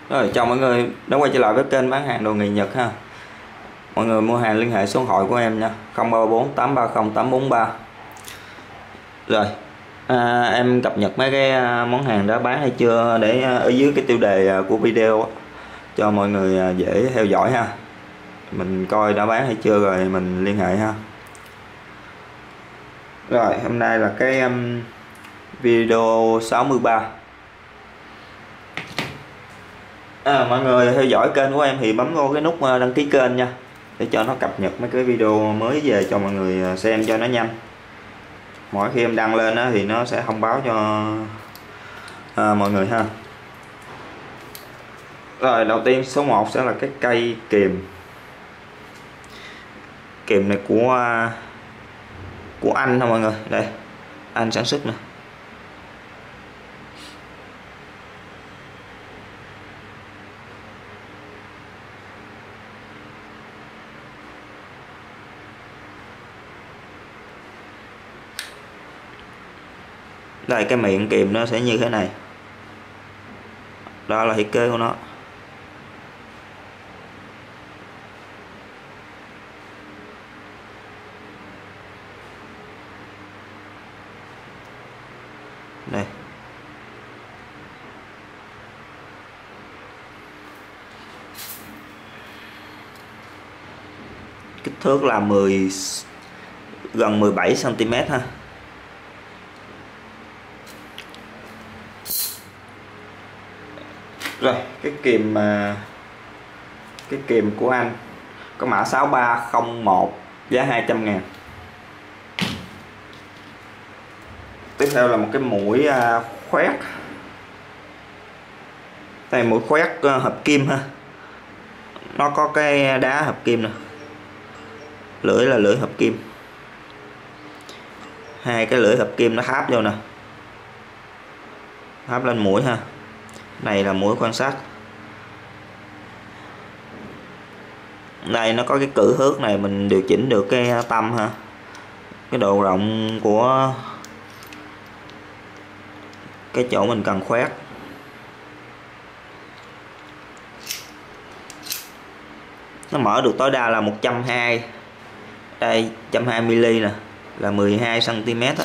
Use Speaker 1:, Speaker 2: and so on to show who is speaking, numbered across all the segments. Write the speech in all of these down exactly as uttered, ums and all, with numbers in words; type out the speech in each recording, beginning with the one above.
Speaker 1: Rồi, chào mọi người đã quay trở lại với kênh bán hàng đồ nghề Nhật ha. Mọi người mua hàng liên hệ số điện thoại của em nha, không ba bốn tám ba không tám bốn ba. Rồi à, em cập nhật mấy cái món hàng đã bán hay chưa để ở dưới cái tiêu đề của video cho mọi người dễ theo dõi ha. Mình coi đã bán hay chưa rồi mình liên hệ ha. Rồi hôm nay là cái um, video sáu mươi ba. À, mọi người theo dõi kênh của em thì bấm vô cái nút đăng ký kênh nha, để cho nó cập nhật mấy cái video mới về cho mọi người xem cho nó nhanh. Mỗi khi em đăng lên đó, thì nó sẽ thông báo cho à, mọi người ha. Rồi đầu tiên số một sẽ là cái cây kìm. Kìm này của của anh thôi mọi người, đây anh sản xuất nè. Đây cái miệng kìm nó sẽ như thế này, đó là thiết kế của nó. Đây kích thước là mười gần mười bảy xăng ti mét ha. Rồi cái kìm mà cái kìm của anh có mã sáu ba không một, giá hai trăm ngàn. Tiếp theo là một cái mũi khoét. Đây mũi khoét hợp kim ha, nó có cái đá hợp kim nè, lưỡi là lưỡi hợp kim, hai cái lưỡi hợp kim nó tháp vô nè, tháp lên mũi ha. Này là mũi quan sát. Đây nó có cái cử thước này, mình điều chỉnh được cái tâm ha, cái độ rộng của cái chỗ mình cần khoét. Nó mở được tối đa là một trăm hai mươi. Đây một trăm hai mươi mi-li nè, là mười hai xăng ti mét á.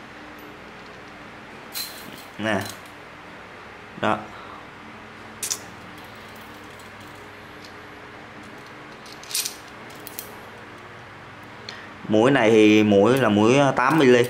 Speaker 1: Nè. Đó. Mũi này thì mũi là mũi tám mi-li.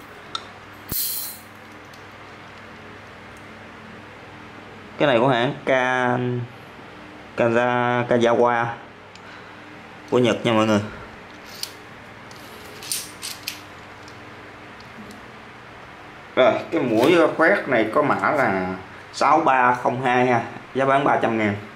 Speaker 1: Cái này của hãng Ka Kaza Kazawa của Nhật nha mọi người. Rồi cái mũi khoét này có mã là sáu ba không hai ha, giá bán ba trăm ngàn.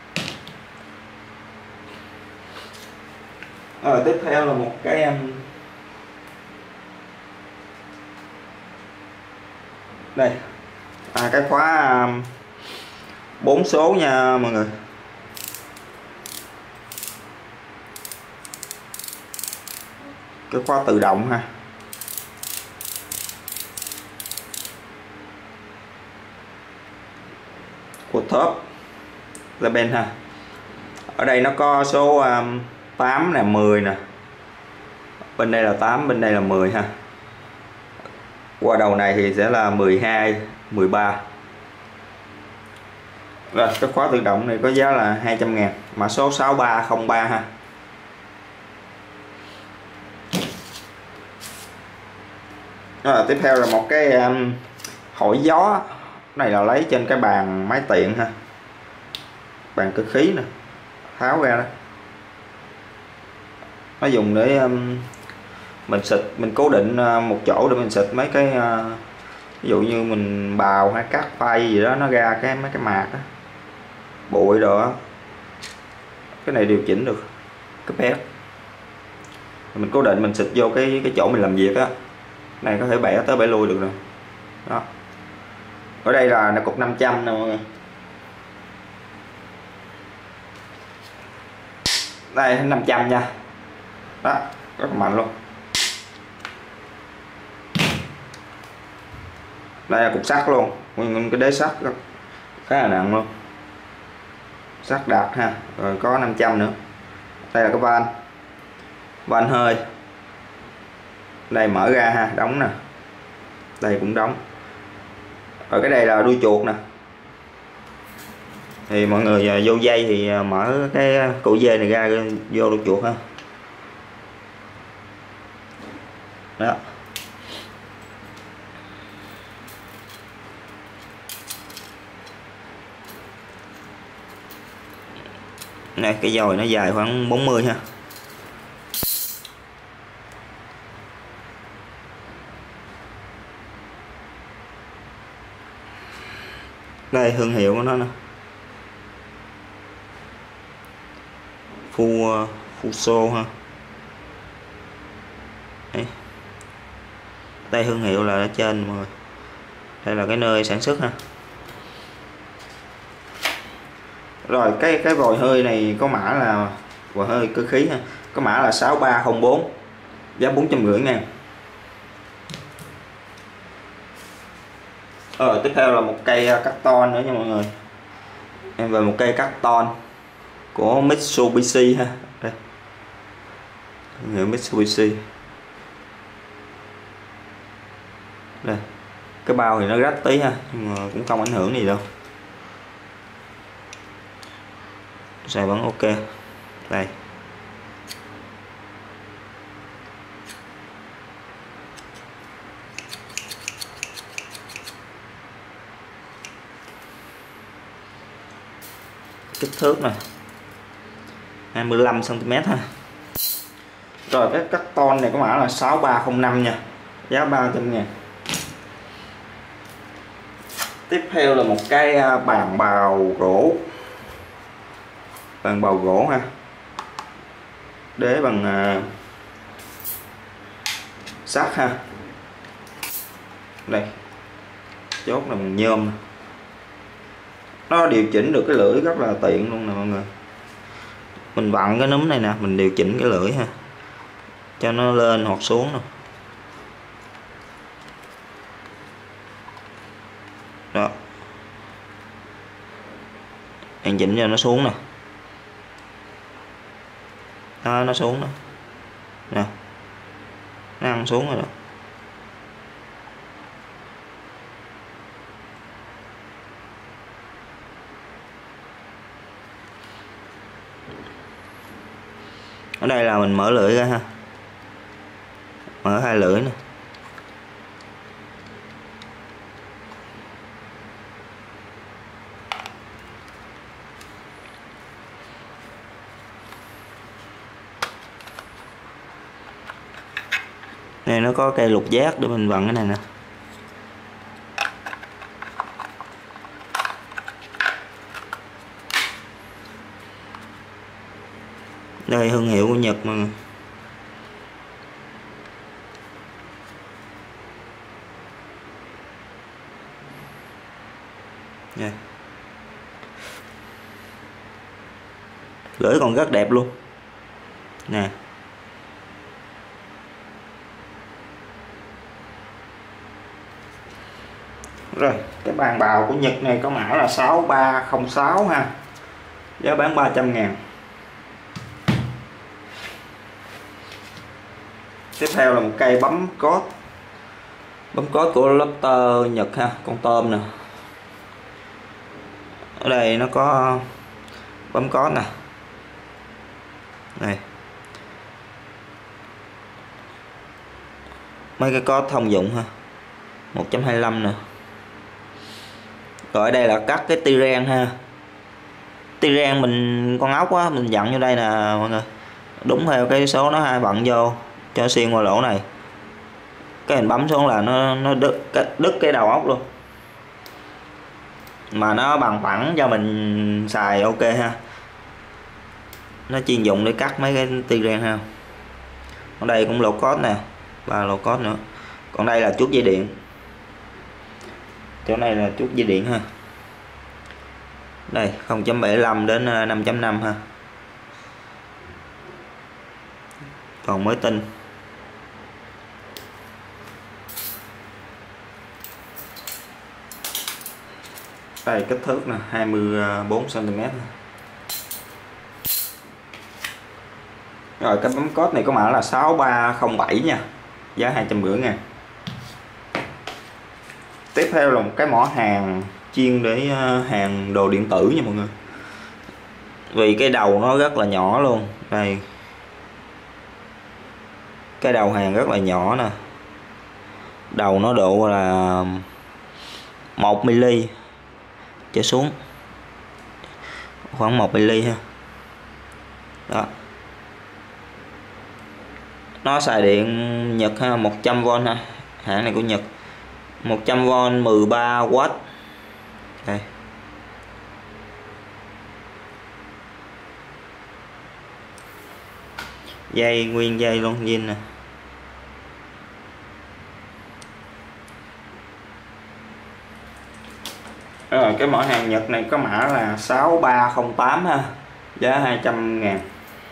Speaker 1: Rồi tiếp theo là một cái um, đây à, cái khóa um, bốn số nha mọi người. Cái khóa tự động ha. Của top là bên ha. Ở đây nó có số um, tám nè, mười nè. Bên đây là tám, bên đây là mười ha. Qua đầu này thì sẽ là mười hai, mười ba. Rồi cái khóa tự động này có giá là hai trăm ngàn, mã số sáu ba không ba ha. Rồi tiếp theo là một cái um, hỏi gió. Này là lấy trên cái bàn máy tiện ha, bàn cơ khí nè, tháo ra đó. Nó dùng để um, mình xịt, mình cố định uh, một chỗ để mình xịt mấy cái uh, ví dụ như mình bào hay cắt phay gì đó, nó ra cái mấy cái mạc đó, bụi đồ đó. Cái này điều chỉnh được cái pet, mình cố định mình xịt vô cái cái chỗ mình làm việc á. Này có thể bẻ tới bẻ lui được rồi đó. Ở đây là, là cục năm trăm nè mọi người. Đây năm trăm nha. Đó, rất mạnh luôn. Đây là cục sắt luôn, nguyên cái đế sắt khá là nặng luôn. sắt đặc ha, rồi có năm trăm nữa. Đây là cái van van hơi, đây mở ra ha, đóng nè, đây cũng đóng. Rồi cái đây là đuôi chuột nè, thì mọi người vô dây thì mở cái cổ dây này ra vô đuôi chuột ha. Đó. Này cái dòi nó dài khoảng bốn mươi ha. Đây thương hiệu của nó nè, Fu Fuso ha. Đây. Đây thương hiệu là ở trên mọi người. Đây là cái nơi sản xuất ha. Rồi cái cái vòi hơi này có mã là vòi hơi cơ khí ha, có mã là sáu ba không bốn, giá bốn trăm rưỡi ngàn. Rồi tiếp theo là một cây cắt ton nữa nha mọi người. Em về một cây cắt ton của Mitsubishi ha. Đây. Hiệu Mitsubishi. Đây. Cái bao thì nó rách tí ha, nhưng mà cũng không ảnh hưởng gì đâu. Xài vẫn ok. Đây. Kích thước này hai mươi lăm xăng ti mét ha. Rồi cái cắt ton này có mã là sáu ba không năm nha, giá ba trăm ngàn. Tiếp theo là một cái bàn bào gỗ, bàn bào gỗ ha, đế bằng uh, sắt ha. Đây chốt là bằng nhôm, nó điều chỉnh được cái lưỡi rất là tiện luôn nè mọi người. Mình vặn cái núm này nè, mình điều chỉnh cái lưỡi ha, cho nó lên hoặc xuống nè. Đó, em chỉnh cho nó xuống nè. Đó, nó xuống đó nè, nó ăn xuống rồi đó. Ở đây là mình mở lưỡi ra ha, mở hai lưỡi nè. Này nó có cây lục giác để mình vặn cái này nè. Đây thương hiệu của Nhật mọi người. Đây. Lưỡi còn rất đẹp luôn nè. Rồi cái bàn bào của Nhật này có mã là sáu ba không sáu ha, giá bán ba trăm ngàn. Tiếp theo là một cây bấm cốt, bấm cốt của Lotte Nhật ha, con tôm nè. Ở đây nó có bấm cốt nè, này mấy cái cốt thông dụng ha, một chấm hai lăm nè. Rồi ở đây là cắt cái tiren ha, tiren mình con ốc á, mình dặn vô đây nè mọi người, đúng theo cái số nó hai bận vô cho xuyên qua lỗ này, cái mình bấm xuống là nó nó đứt cái, đứt cái đầu ốc luôn, mà nó bằng phẳng cho mình xài ok ha. Nó chuyên dụng để cắt mấy cái tiren ha. Ở đây cũng lô cốt nè, ba lô cốt nữa. Còn đây là chuốt dây điện, chỗ này là chuốt dây điện ha. Đây không chấm bảy lăm đến năm chấm năm ha, còn mới tinh. Đây kích thước nè, hai mươi bốn xăng ti mét. Rồi cái bấm code này có mã là sáu ba không bảy nha, giá hai trăm rưỡi ngàn. Tiếp theo là một cái mỏ hàng chuyên để hàng đồ điện tử nha mọi người, vì cái đầu nó rất là nhỏ luôn. Đây, cái đầu hàng rất là nhỏ nè, đầu nó độ là một mi-li trở xuống, khoảng một mi-li ha. Đó, nó xài điện Nhật ha, một trăm vôn ha, hãng này của Nhật, một trăm vôn mười ba oát. Đây, dây nguyên dây luôn, zin nè. Rồi cái mỏ hàng Nhật này có mã là sáu ba không tám ha, giá hai trăm ngàn.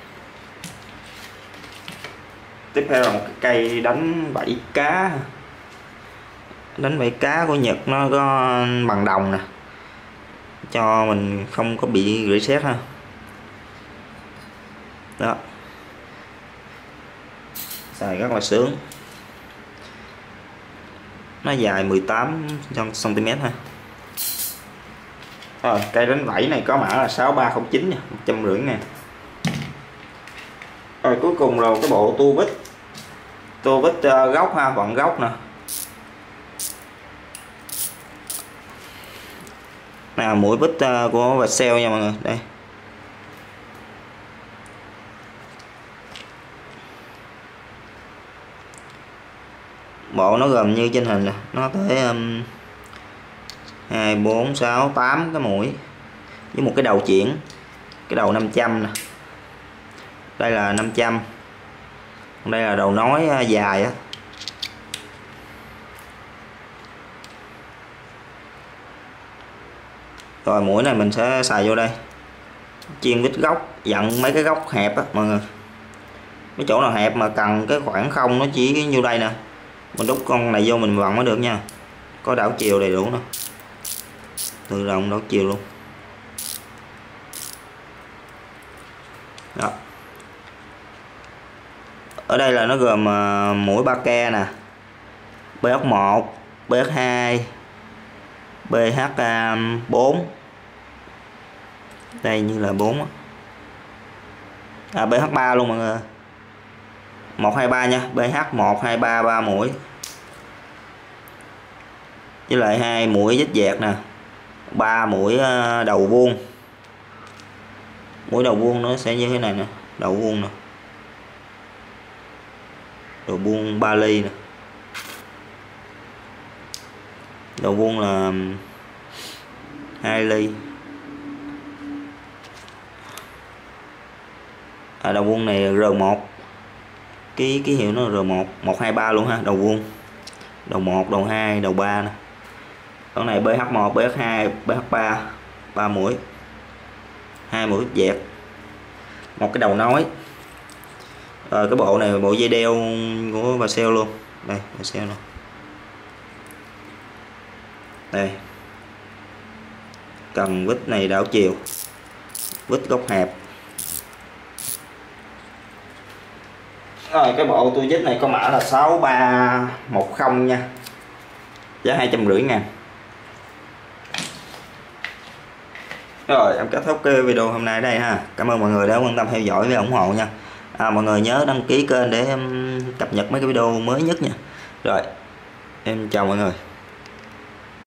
Speaker 1: Tiếp theo là một cái cây đánh bẫy cá, đánh bẫy cá của Nhật, nó có bằng đồng nè, cho mình không có bị reset ha. Đó, xài rất là sướng, nó dài mười tám xăng ti mét ha. Rồi cây đánh bẫy này có mã là sáu ba không chín nha, một trăm rưỡi ngàn. Rồi cuối cùng là cái bộ tua vít, tua vít uh, góc ha, vặn góc nè. Nào mũi vít uh, của Vercel nha mọi người, đây. Bộ nó gồm như trên hình nè, nó tới um, hai, bốn, sáu, tám cái mũi với một cái đầu chuyển, cái đầu năm trăm nè. Đây là năm trăm. Đây là đầu nối dài á. Rồi mũi này mình sẽ xài vô đây, chiên vít góc, dặn mấy cái góc hẹp á mọi người. Mấy chỗ nào hẹp mà cần cái khoảng không nó chỉ như đây nè, mình đút con này vô mình vặn mới được nha. Có đảo chiều đầy đủ nè, tự động đảo chiều luôn. Đó, ở đây là nó gồm uh, mũi ba ke nè, bê ếch một, bê ếch hai, bê hát bốn, đây như là bốn, à, bê hát ba luôn mọi người, một hai ba nha, bê hát một hai ba, ba mũi, với lại hai mũi vít dẹt nè, ba mũi đầu vuông. Mũi đầu vuông nó sẽ như thế này nè, đầu vuông nè, đầu vuông ba ly nè, đầu vuông là hai ly, à, đầu vuông này R một, cái ký hiệu nó R một, một hai ba luôn ha, đầu vuông, đầu một, đầu hai, đầu ba nè. Con này bê hát một, bê hát hai, bê hát ba, ba mũi, hai mũi dẹt, một cái đầu nối. Rồi cái bộ này bộ dây đeo của Vercel luôn, đây Vercel luôn, đây cầm vít này đảo chiều, vít góc hẹp. Rồi cái bộ tua vít này có mã là sáu ba một không nha, giá hai trăm rưỡi ngàn. Rồi em kết thúc cái video hôm nay đây ha. Cảm ơn mọi người đã quan tâm theo dõi và ủng hộ nha. À, mọi người nhớ đăng ký kênh để em cập nhật mấy cái video mới nhất nha. Rồi em chào mọi người.